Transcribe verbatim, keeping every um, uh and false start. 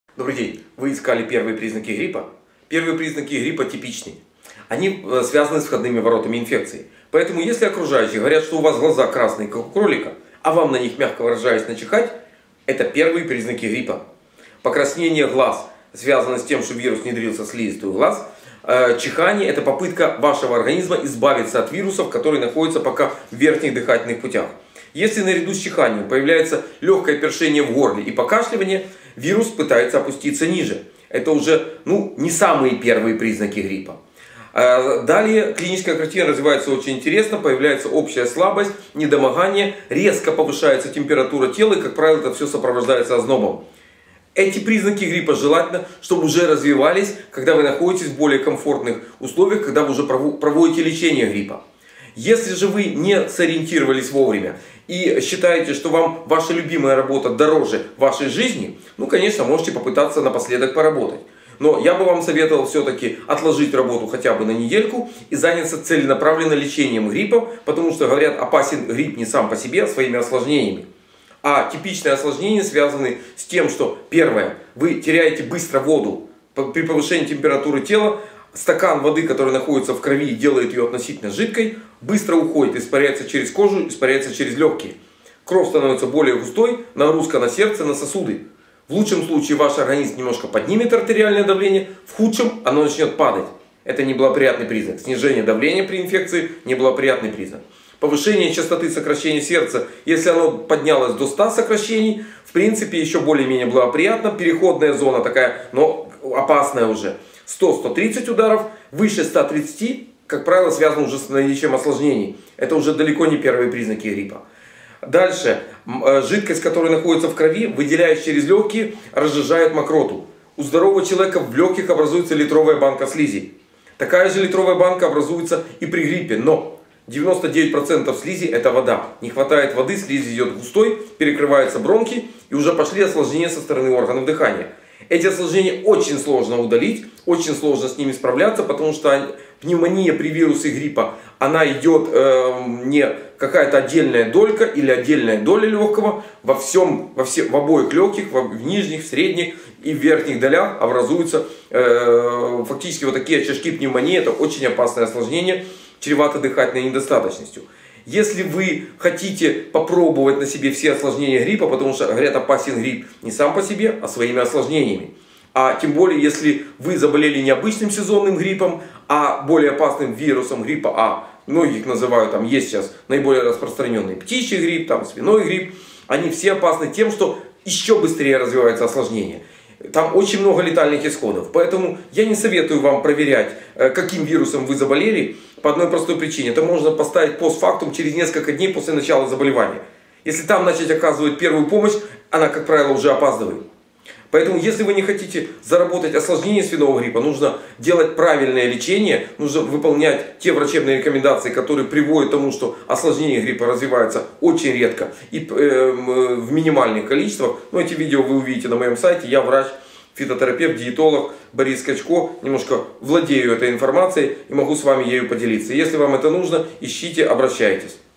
Добрый день. Вы искали первые признаки гриппа? Первые признаки гриппа типичны. Они связаны с входными воротами инфекции. Поэтому, если окружающие говорят, что у вас глаза красные, как у кролика, а вам на них, мягко выражаясь, начихать, это первые признаки гриппа. Покраснение глаз связано с тем, что вирус внедрился в слизистую глаз. Чихание – это попытка вашего организма избавиться от вирусов, которые находятся пока в верхних дыхательных путях. Если наряду с чиханием появляется легкое першение в горле и покашливание, вирус пытается опуститься ниже. Это уже ну, не самые первые признаки гриппа. Далее клиническая картина развивается очень интересно, появляется общая слабость, недомогание, резко повышается температура тела и, как правило, это все сопровождается ознобом. Эти признаки гриппа желательно, чтобы уже развивались, когда вы находитесь в более комфортных условиях, когда вы уже проводите лечение гриппа. Если же вы не сориентировались вовремя и считаете, что вам ваша любимая работа дороже вашей жизни, ну, конечно, можете попытаться напоследок поработать. Но я бы вам советовал все-таки отложить работу хотя бы на недельку и заняться целенаправленно лечением гриппа, потому что, говорят, опасен грипп не сам по себе, а своими осложнениями. А типичные осложнения связаны с тем, что, первое, вы теряете быстро воду при повышении температуры тела. Стакан воды, который находится в крови и делает ее относительно жидкой, быстро уходит, испаряется через кожу, испаряется через легкие. Кровь становится более густой, нагрузка на сердце, на сосуды. В лучшем случае ваш организм немножко поднимет артериальное давление, в худшем оно начнет падать. Это неблагоприятный признак. Снижение давления при инфекции – неблагоприятный признак. Повышение частоты сокращения сердца, если оно поднялось до ста сокращений, в принципе еще более-менее благоприятно. Переходная зона такая, но опасная уже. сто — сто тридцать ударов, выше ста тридцати, как правило, связано уже с наличием осложнений. Это уже далеко не первые признаки гриппа. Дальше. Жидкость, которая находится в крови, выделяясь через легкие, разжижает мокроту. У здорового человека в легких образуется литровая банка слизи. Такая же литровая банка образуется и при гриппе, но девяносто девять процентов слизи это вода. Не хватает воды, слизь идет густой, перекрываются бронхи и уже пошли осложнения со стороны органов дыхания. Эти осложнения очень сложно удалить, очень сложно с ними справляться, потому что пневмония при вирусе гриппа, она идет э, не какая-то отдельная долька или отдельная доля легкого, во всем, во все, в обоих легких, в, в нижних, в средних и в верхних долях образуются э, фактически вот такие очажки пневмонии. Это очень опасное осложнение, чревато дыхательной недостаточностью. Если вы хотите попробовать на себе все осложнения гриппа, потому что, говорят, опасен грипп не сам по себе, а своими осложнениями. А тем более, если вы заболели не обычным сезонным гриппом, а более опасным вирусом гриппа А. Многих называют, там есть сейчас наиболее распространенный птичий грипп, там свиной грипп. Они все опасны тем, что еще быстрее развивается осложнение. Там очень много летальных исходов. Поэтому я не советую вам проверять, каким вирусом вы заболели, по одной простой причине. Это можно поставить постфактум через несколько дней после начала заболевания. Если там начать оказывать первую помощь, она, как правило, уже опаздывает. Поэтому, если вы не хотите заработать осложнение свиного гриппа, нужно делать правильное лечение, нужно выполнять те врачебные рекомендации, которые приводят к тому, что осложнение гриппа развивается очень редко и э, в минимальных количествах. Но эти видео вы увидите на моем сайте. Я врач, фитотерапевт, диетолог Борис Скачко. Немножко владею этой информацией и могу с вами ею поделиться. Если вам это нужно, ищите, обращайтесь.